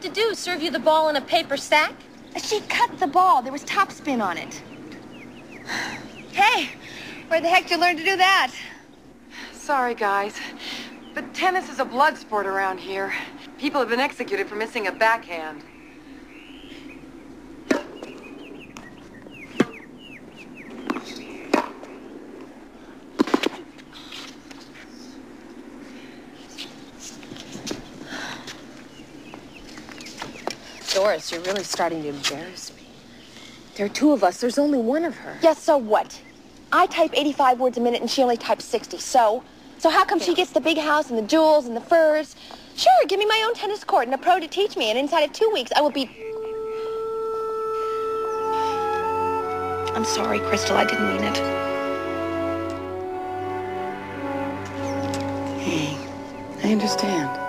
to do? Serve you the ball in a paper sack? She cut the ball. There was topspin on it. Hey, where the heck did you learn to do that? Sorry, guys, but tennis is a blood sport around here. People have been executed for missing a backhand. Doris, you're really starting to embarrass me. There are two of us. There's only one of her. Yes, so what? I type 85 words a minute and she only types 60. So how come she gets the big house and the jewels and the furs? Sure, give me my own tennis court and a pro to teach me, and inside of 2 weeks I will be... I'm sorry, Crystal, I didn't mean it. Hey, I understand.